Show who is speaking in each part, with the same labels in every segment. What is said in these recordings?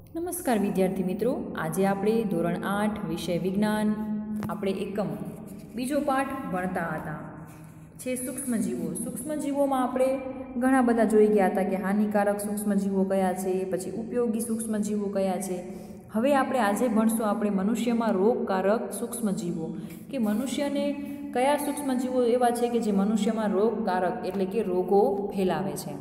Speaker 1: નમસ્કાર વિદ્યાર્થી મિત્રો, આજે આપણે ધોરણ 8 વિષય વિજ્ઞાન આપણે એકમ બીજો પાઠ ભણતા હતા છે સૂક્ષ્મજીવો. સૂક્ષ્મજીવોમાં આપણે ઘણા બધા જોઈ ગયા હતા કે હાનિકારક સૂક્ષ્મજીવો કયા છે, પછી ઉપયોગી સૂક્ષ્મજીવો કયા છે. હવે આપણે આજે ભણશું આપણે મનુષ્યમાં રોગકારક સૂક્ષ્મજીવો, કે મનુષ્યને કયા સૂક્ષ્મજીવો એવા છે કે જે મનુષ્યમાં રોગકારક એટલે કે રોગો ફેલાવે છે.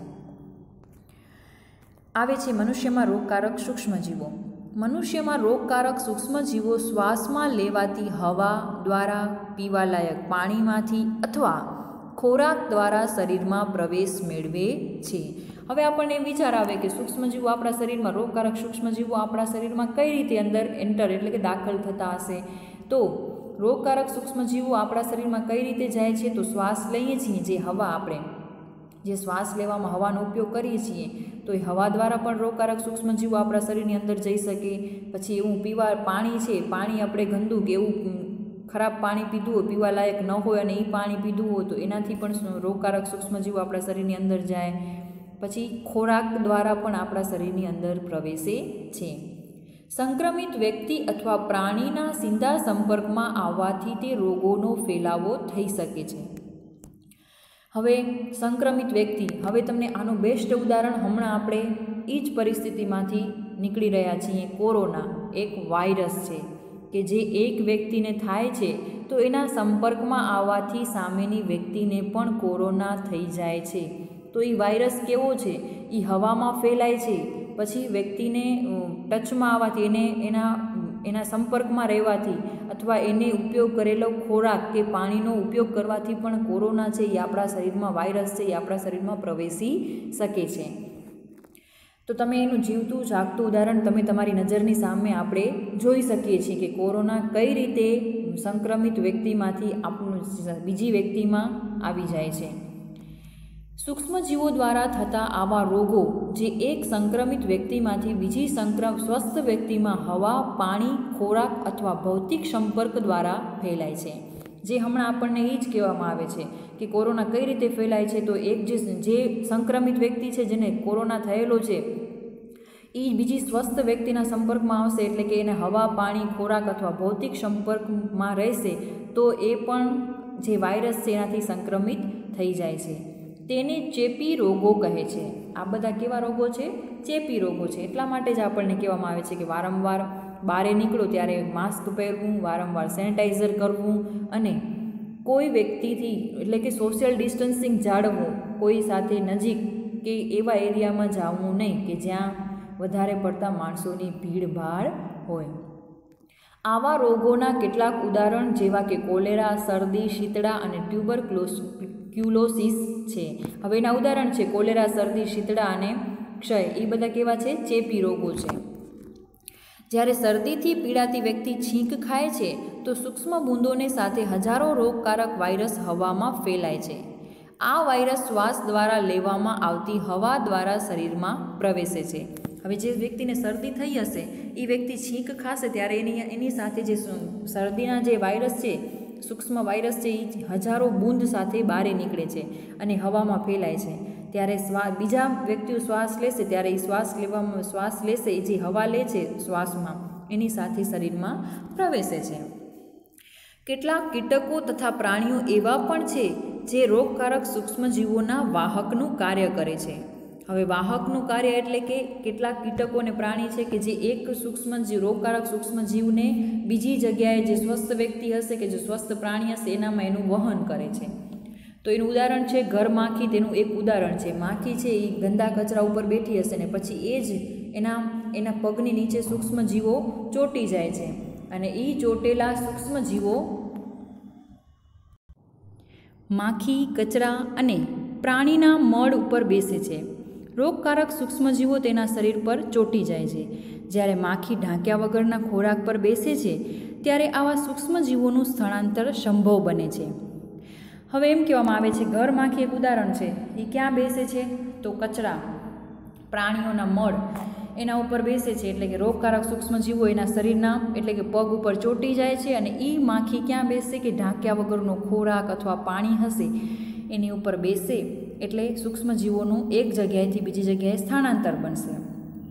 Speaker 1: આવે છે મનુષ્યમાં રોગકારક સૂક્ષ્મજીવો. મનુષ્યમાં રોગકારક સૂક્ષ્મજીવો શ્વાસમાં લેવાતી હવા દ્વારા, પીવાલાયક પાણીમાંથી અથવા ખોરાક દ્વારા શરીરમાં પ્રવેશ મેળવે છે. હવે આપણને વિચાર આવે કે સૂક્ષ્મજીવો આપણા શરીરમાં રોગકારક સૂક્ષ્મજીવો આપણા શરીરમાં કઈ રીતે અંદર એન્ટર એટલે કે દાખલ થતા હશે. તો રોગકારક સૂક્ષ્મજીવો આપણા શરીરમાં કઈ રીતે જાય છે? તો શ્વાસ લઈએ છીએ, જે હવા આપણે જે શ્વાસ લેવામાં હવાનો ઉપયોગ કરીએ છીએ, તો એ હવા દ્વારા પણ રોગકારક સૂક્ષ્મજીવો આપણા શરીરની અંદર જઈ શકે. પછી એવું પીવા પાણી છે, પાણી આપણે ગંદુ કે એવું ખરાબ પાણી પીધું હોય, પીવા લાયક ન હોય અને એ પાણી પીધું હોય તો એનાથી પણ રોગકારક સૂક્ષ્મજીવો આપણા શરીરની અંદર જાય. પછી ખોરાક દ્વારા પણ આપણા શરીરની અંદર પ્રવેશે છે. સંક્રમિત વ્યક્તિ અથવા પ્રાણીના સીધા સંપર્કમાં આવવાથી તે રોગોનો ફેલાવો થઈ શકે છે. હવે સંક્રમિત વ્યક્તિ, હવે તમને આનું બેસ્ટ ઉદાહરણ હમણાં આપણે એ જ પરિસ્થિતિમાંથી નીકળી રહ્યા છીએ. કોરોના એક વાયરસ છે કે જે એક વ્યક્તિને થાય છે તો એના સંપર્કમાં આવવાથી સામેની વ્યક્તિને પણ કોરોના થઈ જાય છે. તો એ વાયરસ કેવો છે? એ હવામાં ફેલાય છે, પછી વ્યક્તિને ટચમાં આવવાથી એના સંપર્કમાં રહેવાથી અથવા એને ઉપયોગ કરેલો ખોરાક કે પાણીનો ઉપયોગ કરવાથી પણ કોરોના છે એ આપણા શરીરમાં વાયરસ છે એ આપણા શરીરમાં પ્રવેશી શકે છે. તો તમે એનું જીવતું જાગતું ઉદાહરણ તમે તમારી નજરની સામે આપણે જોઈ શકીએ છીએ કે કોરોના કઈ રીતે સંક્રમિત વ્યક્તિમાંથી બીજી વ્યક્તિમાં આવી જાય છે. સૂક્ષ્મજીવો દ્વારા થતા આવા રોગો જે એક સંક્રમિત વ્યક્તિમાંથી બીજી સ્વસ્થ વ્યક્તિમાં હવા, પાણી, ખોરાક અથવા ભૌતિક સંપર્ક દ્વારા ફેલાય છે. જે હમણાં આપણને એ જ કહેવામાં આવે છે કે કોરોના કઈ રીતે ફેલાય છે. તો એક જે સંક્રમિત વ્યક્તિ છે, જેને કોરોના થયેલો છે, એ બીજી સ્વસ્થ વ્યક્તિના સંપર્કમાં આવશે એટલે કે એને હવા, પાણી, ખોરાક અથવા ભૌતિક સંપર્કમાં રહેશે તો એ પણ જે વાયરસ છે એનાથી સંક્રમિત થઈ જાય છે. તેને ચેપી રોગો કહે છે. આ બધા કેવા રોગો છે? ચેપી રોગો છે. એટલા માટે જ આપણને કહેવામાં આવે છે કે વારંવાર બહારે નીકળો ત્યારે માસ્ક પહેરવું, વારંવાર સેનિટાઈઝર કરવું અને કોઈ વ્યક્તિથી એટલે કે સોશિયલ ડિસ્ટન્સિંગ જાળવવું, કોઈ સાથે નજીક કે એવા એરિયામાં જવું નહીં કે જ્યાં વધારે પડતા માણસોની ભીડભાડ હોય. આવા રોગોના કેટલાક ઉદાહરણ જેવા કે કોલેરા, શરદી, શીતળા અને ટ્યુબરક્યુલોસિસ છે. હવે એના ઉદાહરણ છે કોલેરા, શરદી, શીતળા અને ક્ષય. એ બધા કેવા છે? ચેપી રોગો છે. જ્યારે શરદીથી પીડાતી વ્યક્તિ છીંક ખાય છે તો સૂક્ષ્મ બૂંદોને સાથે હજારો રોગકારક વાયરસ હવામાં ફેલાય છે. આ વાયરસ શ્વાસ દ્વારા લેવામાં આવતી હવા દ્વારા શરીરમાં પ્રવેશે છે. હવે જે વ્યક્તિને શરદી થઈ હશે એ વ્યક્તિ છીંક ખાશે ત્યારે એની સાથે જે શરદીના જે વાયરસ છે, સૂક્ષ્મ વાયરસ છે, એ હજારો બૂંદ સાથે બહાર નીકળે છે અને હવામાં ફેલાય છે. ત્યારે બીજા વ્યક્તિઓ શ્વાસ લેશે ત્યારે એ શ્વાસ લેશે, એ જે હવા લે છે શ્વાસમાં એની સાથે શરીરમાં પ્રવેશે છે. કેટલાક કીટકો તથા પ્રાણીઓ એવા પણ છે જે રોગકારક સૂક્ષ્મજીવોના વાહકનું કાર્ય કરે છે. હવે વાહકનું કાર્ય એટલે કે કેટલાક કીટકો અને પ્રાણી છે કે જે એક રોગકારક સૂક્ષ્મજીવને બીજી જગ્યાએ જે સ્વસ્થ વ્યક્તિ હશે કે જે સ્વસ્થ પ્રાણી હશે એનામાં એનું વહન કરે છે. તો એનું ઉદાહરણ છે ઘર માખી. તેનું એક ઉદાહરણ છે. માખી છે એ ગંદા કચરા ઉપર બેઠી હશે ને પછી એ જ એના પગની નીચે સૂક્ષ્મજીવો ચોંટી જાય છે અને એ ચોંટેલા સૂક્ષ્મજીવો માખી, કચરા અને પ્રાણીના મળ ઉપર બેસે છે. રોગકારક સૂક્ષ્મજીવો તેના શરીર પર ચોંટી જાય છે. જ્યારે માખી ઢાંક્યા વગરના ખોરાક પર બેસે છે ત્યારે આવા સૂક્ષ્મજીવોનું સ્થળાંતર સંભવ બને છે. હવે એમ કહેવામાં આવે છે ઘર માખી એક ઉદાહરણ છે. એ ક્યાં બેસે છે? તો કચરા, પ્રાણીઓના મળ એના ઉપર બેસે છે. એટલે કે રોગકારક સૂક્ષ્મજીવો એના શરીરના એટલે કે પગ ઉપર ચોંટી જાય છે અને એ માખી ક્યાં બેસે કે ઢાંક્યા વગરનો ખોરાક અથવા પાણી હશે એની ઉપર બેસે એટલે સૂક્ષ્મજીવોનું એક જગ્યાએથી બીજી જગ્યાએ સ્થાનાંતર બનશે.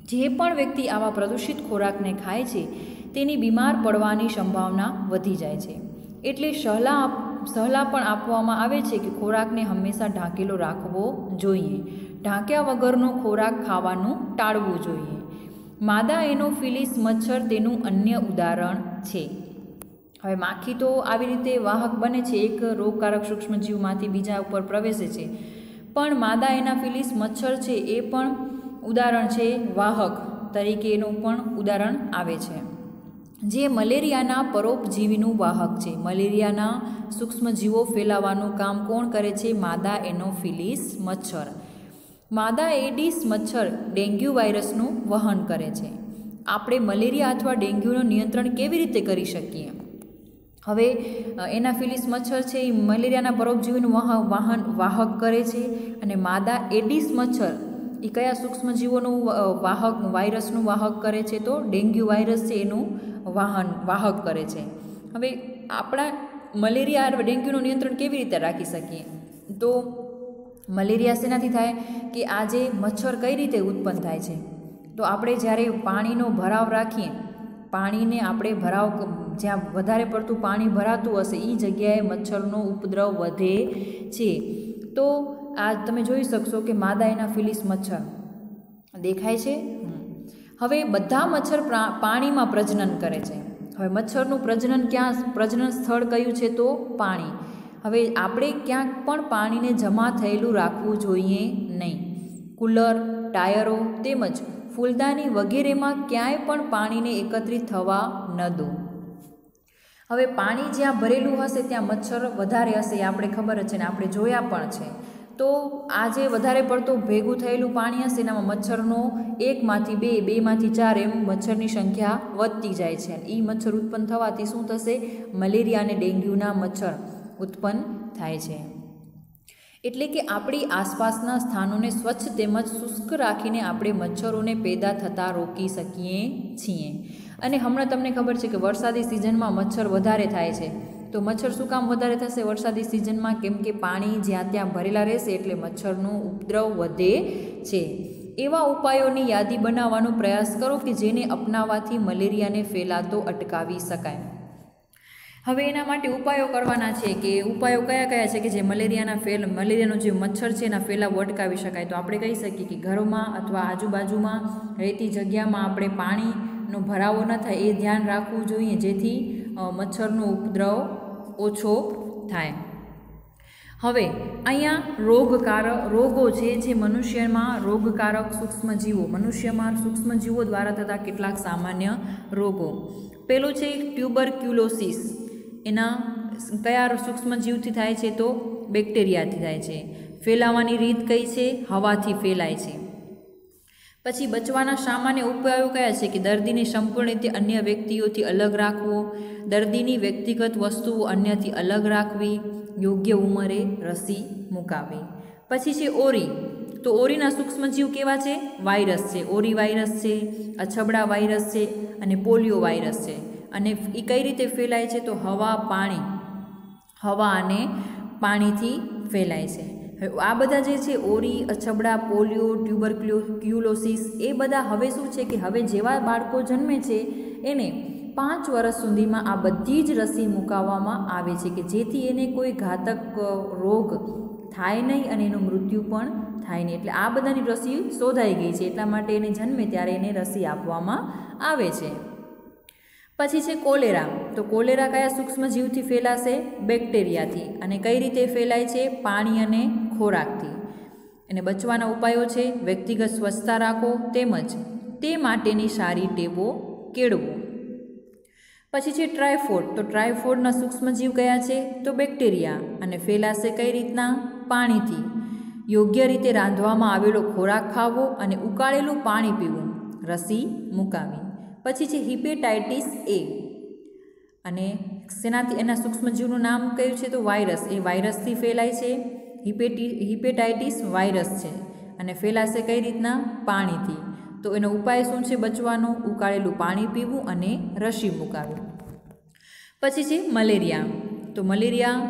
Speaker 1: જે પણ વ્યક્તિ આવા પ્રદૂષિત ખોરાકને ખાય છે તેની બીમાર પડવાની સંભાવના વધી જાય છે. એટલે સલાહ પણ આપવામાં આવે છે કે ખોરાકને હંમેશા ઢાંકેલો રાખવો જોઈએ. ઢાંક્યા વગરનો ખોરાક ખાવાનું ટાળવું જોઈએ. માદા એનોફિલિસ મચ્છર તેનું અન્ય ઉદાહરણ છે. હવે માખી તો આવી રીતે વાહક બને છે, એક રોગકારક સૂક્ષ્મજીવમાંથી બીજા ઉપર પ્રવેશે છે, પણ માદા એનાફિલિસ મચ્છર છે એ પણ ઉદાહરણ છે, વાહક તરીકે એનું પણ ઉદાહરણ આવે છે, જે મલેરિયાના પરોપજીવીનું વાહક છે. મલેરિયાના સૂક્ષ્મજીવો ફેલાવાનું કામ કોણ કરે છે? માદા એનોફિલિસ મચ્છર. માદા એડિસ મચ્છર ડેન્ગ્યુ વાયરસનું વહન કરે છે. આપણે મલેરિયા અથવા ડેન્ગ્યુનું નિયંત્રણ કેવી રીતે કરી શકીએ? હવે એનાફિલિસ મચ્છર છે એ મલેરિયાના પરોપજીવીનું વાહક કરે છે, અને માદા એડિસ મચ્છર એ કયા સૂક્ષ્મજીવોનું વાયરસનું વાહક કરે છે? તો ડેન્ગ્યુ વાયરસ છે એનું વાહક કરે છે. હવે આપણા મલેરિયા ડેન્ગ્યુનું નિયંત્રણ કેવી રીતે રાખી શકીએ? તો મલેરિયા શેનાથી થાય કે આ જે મચ્છર કઈ રીતે ઉત્પન્ન થાય છે? તો આપણે જ્યારે પાણીનો ભરાવ રાખીએ, પાણીને આપણે જ્યાં વધારે પડતું પાણી ભરાતું હશે એ જગ્યાએ મચ્છરનો ઉપદ્રવ વધે છે. તો આ તમે જોઈ શકશો કે માદા એનાફિલિસ મચ્છર દેખાય છે. હવે બધા મચ્છર પાણીમાં પ્રજનન કરે છે. હવે મચ્છરનું પ્રજનન સ્થળ કયું છે? તો પાણી. હવે આપણે ક્યાંક પણ પાણીને જમા થયેલું રાખવું જોઈએ નહીં. કુલર, ટાયરો તેમજ ફૂલદાની વગેરેમાં ક્યાંય પણ પાણીને એકત્રિત થવા ન દો. હવે પાણી જ્યાં ભરેલું હશે ત્યાં મચ્છર વધારે હશે, એ આપણે ખબર જ છે ને આપણે જોયા પણ છે. તો આ જે વધારે પડતું ભેગું થયેલું પાણી હશે એનામાં મચ્છરનો 1 માંથી 2, 2 માંથી 4 એમ મચ્છરની સંખ્યા વધતી જાય છે. એ મચ્છર ઉત્પન્ન થવાથી શું થશે? મલેરિયા અને ડેન્ગ્યુના મચ્છર ઉત્પન્ન થાય છે. એટલે કે આપણી આસપાસના સ્થાનોને સ્વચ્છ તેમજ શુષ્ક રાખીને આપણે મચ્છરોને પેદા થતાં રોકી શકીએ છીએ. અને હમણાં તમને ખબર છે કે વરસાદી સિઝનમાં મચ્છર વધારે થાય છે. તો મચ્છર શું કામ વધારે થશે વરસાદી સિઝનમાં? કેમ કે પાણી જ્યાં ત્યાં ભરેલા રહેશે એટલે મચ્છરનો ઉપદ્રવ વધે છે. એવા ઉપાયોની યાદી બનાવવાનો પ્રયાસ કરો કે જેને અપનાવવાથી મલેરિયાને ફેલાતો અટકાવી શકાય. હવે એના માટે ઉપાયો કરવાના છે કે ઉપાયો કયા કયા છે કે જે મલેરિયાનો જે મચ્છર છે એના ફેલાવો અટકાવી શકાય? તો આપણે કહી શકીએ કે ઘરોમાં અથવા આજુબાજુમાં રહેતી જગ્યામાં આપણે પાણીનો ભરાવો ન થાય એ ધ્યાન રાખવું જોઈએ, જેથી મચ્છરનો ઉપદ્રવ ઓછો થાય. હવે અહીંયા રોગો છે જે મનુષ્યમાં રોગકારક સૂક્ષ્મજીવો દ્વારા થતા કેટલાક સામાન્ય રોગો. પેલું છે ટ્યુબરક્યુલોસિસ. એના કયા સૂક્ષ્મજીવથી થાય છે? તો બેક્ટેરિયાથી થાય છે. ફેલાવાની રીત કઈ છે? હવાથી ફેલાય છે. પછી બચવાના સામાન્ય ઉપાયો કયા છે? કે દર્દીને સંપૂર્ણ રીતે અન્ય વ્યક્તિઓથી અલગ રાખવો, દર્દીની વ્યક્તિગત વસ્તુઓ અન્યથી અલગ રાખવી, યોગ્ય ઉંમરે રસી મુકાવવી. પછી છે ઓરી. તો ઓરીના સૂક્ષ્મજીવ કેવા છે? વાયરસ છે. ઓરી વાયરસ છે, અછબડા વાયરસ છે અને પોલિયો વાયરસ છે. અને એ કઈ રીતે ફેલાય છે? તો હવા અને પાણીથી ફેલાય છે. આ બધા જે છે ઓરી, અછબડા, પોલિયો, ટ્યુબરક્યુલોસિસ એ બધા હવે શું છે કે હવે જેવા બાળકો જન્મે છે એને 5 વર્ષ સુધીમાં આ બધી જ રસી મુકાવવામાં આવે છે કે જેથી એને કોઈ ઘાતક રોગ થાય નહીં અને એનું મૃત્યુ પણ થાય નહીં. એટલે આ બધાની રસી શોધાઈ ગઈ છે, એટલા માટે એને જન્મે ત્યારે એને રસી આપવામાં આવે છે. પછી છે કોલેરા. તો કોલેરા કયા સૂક્ષ્મજીવથી ફેલાશે? બેક્ટેરિયાથી. અને કઈ રીતે ફેલાય છે? પાણી અને ખોરાકથી. અને બચવાના ઉપાયો છે વ્યક્તિગત સ્વચ્છતા રાખો તેમજ તે માટેની સારી ટેવો કેળવો. પછી છે ટ્રાયફોડ. તો ટ્રાયફોડના સૂક્ષ્મજીવ કયા છે? તો બેક્ટેરિયા. અને ફેલાશે કઈ રીતના? પાણીથી. યોગ્ય રીતે રાંધવામાં આવેલો ખોરાક ખાવો અને ઉકાળેલું પાણી પીવું, રસી મુકાવી. પછી છે હિપેટાઇટિસ એ. અને શેનાથી? એના સૂક્ષ્મજીવનું નામ કયું છે? તો વાયરસ. એ વાયરસથી ફેલાય છે. હિપેટાઇટિસ વાયરસ છે અને ફેલાશે કઈ રીતના? પાણીથી. તો એનો ઉપાય શું છે બચવાનો? ઉકાળેલું પાણી પીવું અને રસી મુકાવી. પછી છે મલેરિયા. તો મલેરિયા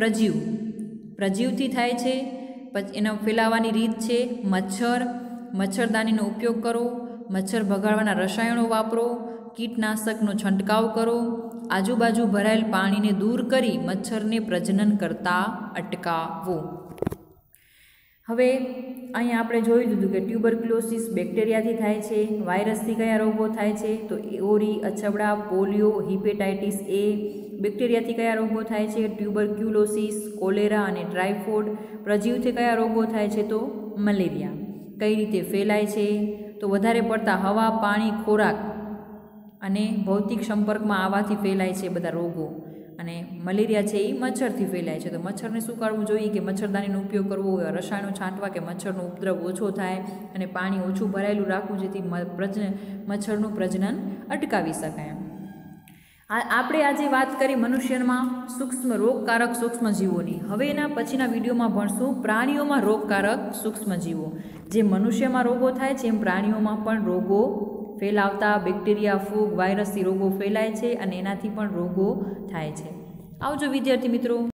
Speaker 1: પ્રજીવથી થાય છે. પછી એનો ફેલાવાની રીત છે મચ્છરદાનીનો ઉપયોગ કરો, મચ્છર ભગાડવાના રસાયણો વાપરો, કીટનાશકનો છંટકાવ કરો, આજુબાજુ ભરાયેલ પાણીને દૂર કરી મચ્છરને પ્રજનન કરતા અટકાવો. હવે અહીંયા આપણે જોઈ લીધું કે ટ્યુબરક્યુલોસિસ બેક્ટેરિયાથી થાય છે. વાયરસથી કયા રોગો થાય છે? તો ઓરી, અછબડા, પોલિયો, હિપેટાઇટિસ એ. બેક્ટેરિયાથી કયા રોગો થાય છે? ટ્યુબરક્યુલોસિસ, કોલેરા અને ટાઇફોઇડ. પ્રજીવથી કયા રોગો થાય છે? તો મલેરિયા. કઈ રીતે ફેલાય છે? તો વધારે પડતા હવા, પાણી, ખોરાક અને ભૌતિક સંપર્કમાં આવવાથી ફેલાય છે બધા રોગો. અને મલેરિયા છે એ મચ્છરથી ફેલાય છે. તો મચ્છરને શું કરવું જોઈએ કે મચ્છરદાનીનો ઉપયોગ કરવો, રસાયણો છાંટવા કે મચ્છરનો ઉપદ્રવ ઓછો થાય અને પાણી ઓછું ભરાયેલું રાખવું જેથી મચ્છરનું પ્રજનન અટકાવી શકાય. આપણે આજે વાત કરી મનુષ્યમાં રોગકારક સૂક્ષ્મજીવોની. હવે એના પછીના વિડીયોમાં ભણશું પ્રાણીઓમાં રોગકારક સૂક્ષ્મજીવો. જે મનુષ્યમાં રોગો થાય છે એમ પ્રાણીઓમાં પણ રોગો ફેલાવતા બેક્ટેરિયા, ફૂગ, વાયરસથી રોગો ફેલાય છે અને એનાથી પણ રોગો થાય છે. આવજો વિદ્યાર્થી મિત્રો.